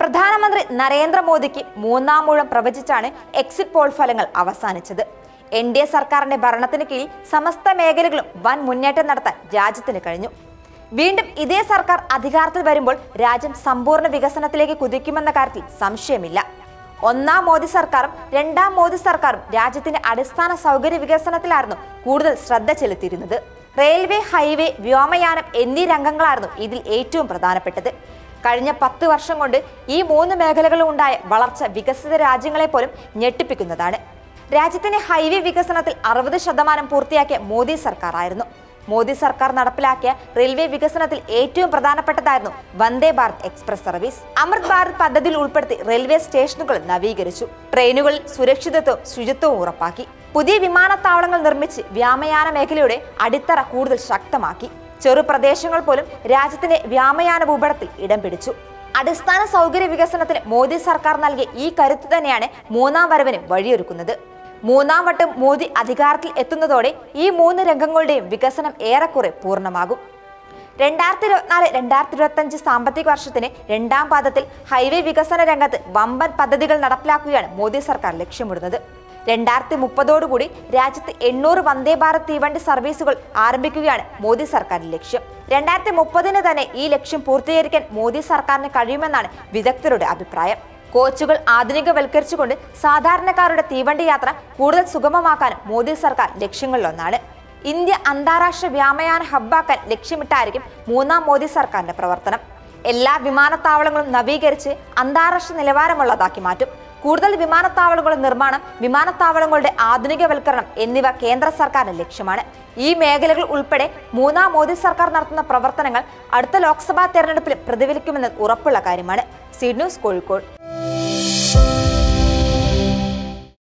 പ്രധാനമന്ത്രി നരേന്ദ്രമോദിക്ക് മൂന്നാം ഊഴം പ്രവചിച്ചാണ് എക്സിറ്റ് പോൾ ഫലങ്ങൾ അവസാനിച്ചത്. NDA സർക്കാരിന്റെ ഭരണത്തിന് കീഴിൽ സമസ്ത മേഖലകളും വൻ മുന്നേറ്റം നടത്താൻ രാജ്യത്തിന് കഴിഞ്ഞു. വീണ്ടും ഇതേ സർക്കാർ അധികാരത്തിൽ വരുമ്പോൾ രാജ്യം സമ്പൂർണ്ണ വികസനത്തിലേക്ക് കുതിക്കുമെന്ന കാര്യത്തിൽ സംശയമില്ല. ഒന്നാം മോദി സർക്കാരും രണ്ടാം മോദി സർക്കാരും രാജ്യത്തിന്റെ അടിസ്ഥാന സൗകര്യ വികസനത്തിലായിരുന്നു കൂടുതൽ ശ്രദ്ധ ചെലുത്തിയിരുന്നത്. റെയിൽവേ, ഹൈവേ, വ്യോമയാനം എന്നീ രംഗങ്ങളായിരുന്നു ഇതിൽ ഏറ്റവും പ്രധാനപ്പെട്ടത്. കഴിഞ്ഞ 10 വർഷം കൊണ്ട് ഈ 3 മേഖലകളിലും ഉണ്ടായ വളർച്ച വികസിത രാജ്യങ്ങളെ പോലും ഞെട്ടിപ്പിക്കുന്നതാണ്. രാജ്യത്തിന്റെ ഹൈവേ വികസനത്തിൽ 60% പൂർത്തിയാക്കിയ മോദി സർക്കാരായിരുന്നു. മോദി സർക്കാർ നടപ്പിലാക്കിയ റെയിൽവേ വികസനത്തിൽ ഏറ്റവും പ്രധാനപ്പെട്ടതായിരുന്നു വന്ദേ ഭാരത് എക്സ്പ്രസ് സർവീസ്. അമൃത് ഭാരത് പദ്ധതിയിൽ ഉൾപ്പെടുത്തി റെയിൽവേ സ്റ്റേഷനുകൾ നവീകരിച്ചു. ട്രെയിനുകളിൽ സുരക്ഷിതത്വവും ശുചിത്വവും ഉറപ്പാക്കി. പുതിയ വിമാനത്താവളങ്ങൾ നിർമ്മിച്ച് വ്യോമയാന മേഖലയുടെ അടിത്തറ കൂടുതൽ ശക്തമാക്കി. ചെറുപ്രദേശങ്ങൾ പോലും രാജ്യത്തിന്റെ വ്യോമയാന ഭൂപടത്തിൽ ഇടം പിടിച്ചു. അടിസ്ഥാന സൗകര്യ വികസനത്തിന് മോദി സർക്കാർ നൽകിയ ഈ കരുത്ത് തന്നെയാണ് മൂന്നാം വരവിന് വഴിയൊരുക്കുന്നത്. മൂന്നാം വട്ടം മോദി അധികാരത്തിൽ എത്തുന്നതോടെ ഈ 3 രംഗങ്ങളുടെയും വികസനം ഏറെക്കുറെ പൂർണ്ണമാകും. 2024-2025 സാമ്പത്തിക വർഷത്തിന് രണ്ടാം പാദത്തിൽ ഹൈവേ വികസന രംഗത്ത് വമ്പൻ പദ്ധതികൾ നടപ്പിലാക്കുകയാണ് മോദി സർക്കാർ ലക്ഷ്യമിടുന്നത്. 2030 രാജ്യത്ത് 800 വന്ദേ ഭാരത് തീവണ്ടി സർവീസുകൾ ആരംഭിക്കുകയാണ് മോദി സർക്കാരിന്റെ ലക്ഷ്യം. 2030 തന്നെ ഈ ലക്ഷ്യം പൂർത്തീകരിക്കാൻ മോദി സർക്കാരിന് കഴിയുമെന്നാണ് വിദഗ്ധരുടെ അഭിപ്രായം. കോച്ചുകൾ ആധുനികവൽക്കരിച്ചുകൊണ്ട് സാധാരണക്കാരുടെ തീവണ്ടി യാത്ര കൂടുതൽ സുഗമമാക്കാൻ മോദി സർക്കാർ ലക്ഷ്യങ്ങളിലൊന്നാണ്. ഇന്ത്യ അന്താരാഷ്ട്ര വ്യോമയാന ഹബ്ബാക്കാൻ ലക്ഷ്യമിട്ടായിരിക്കും മൂന്നാം മോദി സർക്കാരിന്റെ പ്രവർത്തനം. എല്ലാ വിമാനത്താവളങ്ങളും നവീകരിച്ച് അന്താരാഷ്ട്ര നിലവാരമുള്ളതാക്കി മാറ്റും. കൂടുതൽ വിമാനത്താവളങ്ങളുടെ നിർമ്മാണം, വിമാനത്താവളങ്ങളുടെ ആധുനികവൽക്കരണം എന്നിവ കേന്ദ്ര സർക്കാരിന്റെ ലക്ഷ്യമാണ്. ഈ മേഖലകൾ ഉൾപ്പെടെ മൂന്നാം മോദി സർക്കാർ നടത്തുന്ന പ്രവർത്തനങ്ങൾ അടുത്ത ലോക്സഭാ തെരഞ്ഞെടുപ്പിൽ പ്രതിഫലിക്കുമെന്ന് ഉറപ്പുള്ള കാര്യമാണ്. C news, Kozhikode.